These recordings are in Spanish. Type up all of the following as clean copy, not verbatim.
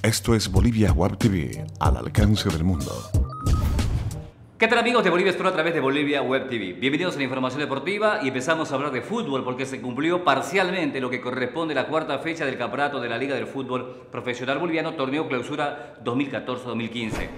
Esto es Bolivia Web TV, al alcance del mundo. ¿Qué tal amigos de Bolivia Sport a través de Bolivia Web TV? Bienvenidos a la información deportiva y empezamos a hablar de fútbol porque se cumplió parcialmente lo que corresponde a la cuarta fecha del campeonato de la Liga del Fútbol Profesional Boliviano, torneo clausura 2014-2015.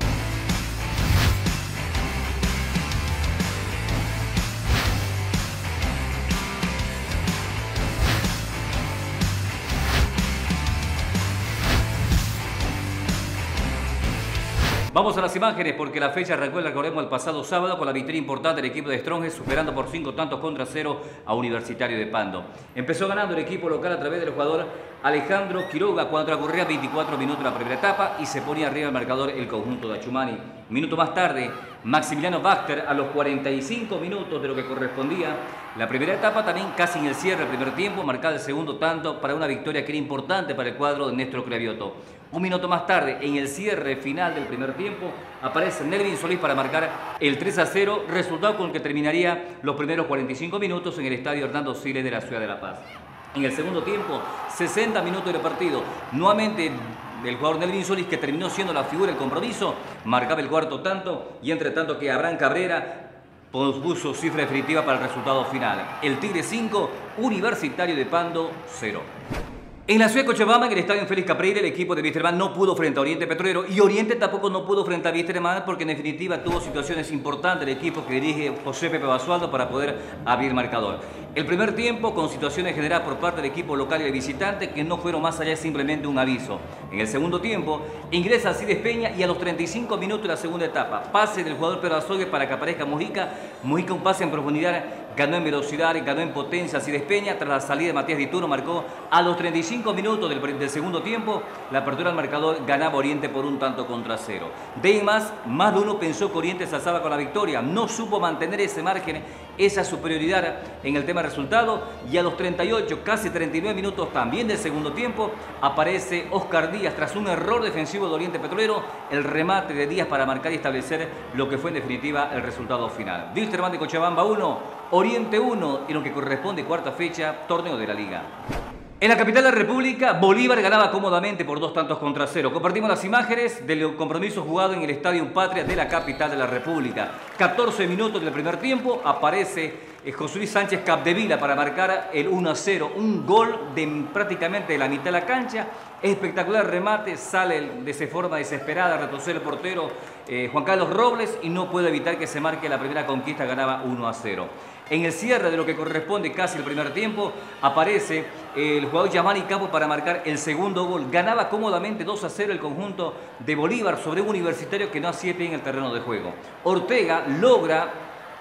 Vamos a las imágenes porque la fecha arrancó, recordemos, el pasado sábado con la victoria importante del equipo de Strongest, superando por 5 tantos contra 0 a Universitario de Pando. Empezó ganando el equipo local a través del jugador Alejandro Quiroga cuando transcurría 24 minutos la primera etapa y se ponía arriba el marcador el conjunto de Achumani. Minuto más tarde, Maximiliano Baxter a los 45 minutos de lo que correspondía la primera etapa, también casi en el cierre del primer tiempo, marcaba el segundo tanto para una victoria que era importante para el cuadro de Néstor Cravioto. Un minuto más tarde, en el cierre final del primer tiempo, aparece Nelvin Solís para marcar el 3-0, resultado con el que terminaría los primeros 45 minutos en el estadio Hernando Siles de la ciudad de La Paz. En el segundo tiempo, 60 minutos de partido, nuevamente el jugador Nelvin Solís, que terminó siendo la figura del compromiso, marcaba el cuarto tanto y entre tanto que Abraham Cabrera pospuso cifra definitiva para el resultado final. El Tigre 5, Universitario de Pando 0. En la ciudad de Cochabamba, en el estadio Félix Capriles, el equipo de Vísterman no pudo frente a Oriente Petrolero y Oriente tampoco no pudo frente a Vísterman porque en definitiva tuvo situaciones importantes el equipo que dirige José Pepe Basualdo para poder abrir marcador. El primer tiempo con situaciones generadas por parte del equipo local y de visitante que no fueron más allá de simplemente un aviso. En el segundo tiempo ingresa Cides Peña y a los 35 minutos de la segunda etapa, pase del jugador Pedro Azogue para que aparezca Mujica. Mujica un pase en profundidad, ganó en velocidad, ganó en potencia Cides Peña. Tras la salida de Matías Dituro marcó a los 35 minutos del segundo tiempo. La apertura del marcador ganaba Oriente por un tanto contra 0. De ahí más de uno pensó que Oriente se alzaba con la victoria. No supo mantener ese margen, esa superioridad en el tema resultado. Y a los 38, casi 39 minutos también del segundo tiempo, aparece Oscar Díaz tras un error defensivo de Oriente Petrolero. El remate de Díaz para marcar y establecer lo que fue en definitiva el resultado final. Vísterman de Cochabamba 1, Oriente 1 en lo que corresponde cuarta fecha, torneo de la Liga. En la capital de la República, Bolívar ganaba cómodamente por 2 tantos contra 0. Compartimos las imágenes del compromiso jugado en el Estadio Patria de la capital de la República. 14 minutos del primer tiempo, aparece José Luis Sánchez Capdevila para marcar el 1-0. Un gol de prácticamente la mitad de la cancha. Espectacular remate, sale de esa forma desesperada, retrocede el portero Juan Carlos Robles y no puede evitar que se marque la primera conquista, ganaba 1-0. En el cierre de lo que corresponde casi el primer tiempo, aparece el jugador Yamani Capo para marcar el segundo gol. Ganaba cómodamente 2-0 el conjunto de Bolívar sobre un Universitario que no hacía pie en el terreno de juego. Ortega logra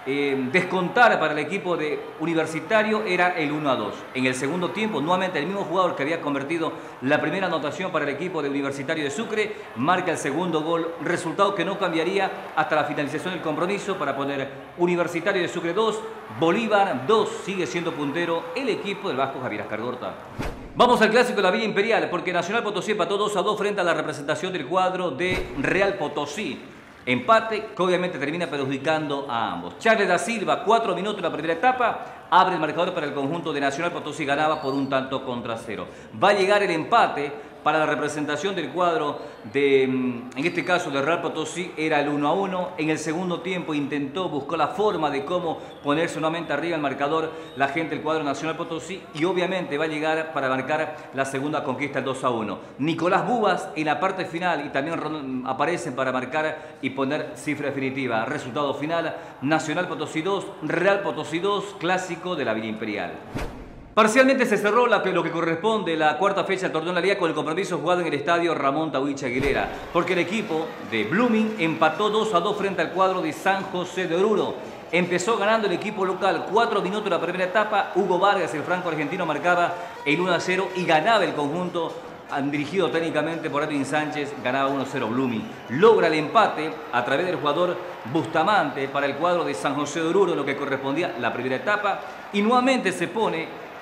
descontar para el equipo de Universitario, era el 1-2. En el segundo tiempo, nuevamente el mismo jugador que había convertido la primera anotación para el equipo de Universitario de Sucre, marca el segundo gol, resultado que no cambiaría hasta la finalización del compromiso para poner Universitario de Sucre 2, Bolívar 2, sigue siendo puntero el equipo del Vasco Javier Ascargorta. Vamos al clásico de la Villa Imperial, porque Nacional Potosí empató 2-2 frente a la representación del cuadro de Real Potosí. Empate que obviamente termina perjudicando a ambos. Charles da Silva, 4 minutos en la primera etapa, abre el marcador para el conjunto de Nacional Potosí, ganaba por un tanto contra 0. Va a llegar el empate para la representación del cuadro de, en este caso de Real Potosí, era el 1-1. En el segundo tiempo buscó la forma de cómo ponerse nuevamente arriba el marcador la gente del cuadro Nacional Potosí y obviamente va a llegar para marcar la segunda conquista, el 2-1. Nicolás Bubas en la parte final y también aparecen para marcar y poner cifra definitiva. Resultado final, Nacional Potosí 2, Real Potosí 2, clásico de la Villa Imperial. Parcialmente se cerró lo que corresponde la cuarta fecha del torneo de la Liga con el compromiso jugado en el estadio Ramón Tawich Aguilera, porque el equipo de Blooming empató 2-2 frente al cuadro de San José de Oruro. Empezó ganando el equipo local, 4 minutos de la primera etapa. Hugo Vargas, el franco argentino, marcaba el 1-0 y ganaba el conjunto dirigido técnicamente por Edwin Sánchez, ganaba 1-0 Blooming. Logra el empate a través del jugador Bustamante para el cuadro de San José de Oruro, lo que correspondía a la primera etapa, y nuevamente se pone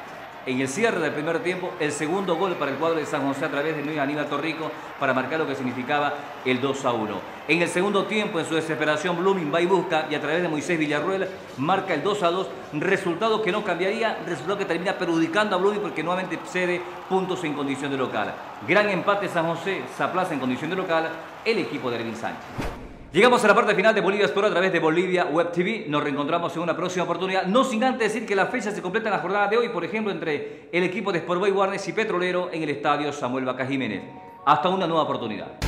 en el cierre del primer tiempo el segundo gol para el cuadro de San José a través de Luis Aníbal Torrico para marcar lo que significaba el 2-1. En el segundo tiempo, en su desesperación, Blooming va y busca y a través de Moisés Villarruel marca el 2-2, resultado que no cambiaría, resultado que termina perjudicando a Blooming porque nuevamente cede puntos en condición de local. Gran empate San José, se aplaza en condición de local el equipo de Ervin Sánchez. Llegamos a la parte final de Bolivia Sport a través de Bolivia Web TV. Nos reencontramos en una próxima oportunidad. No sin antes decir que la fecha se completa en la jornada de hoy, por ejemplo, entre el equipo de Sport Boys Warnes y Petrolero en el estadio Samuel Vaca Jiménez. Hasta una nueva oportunidad.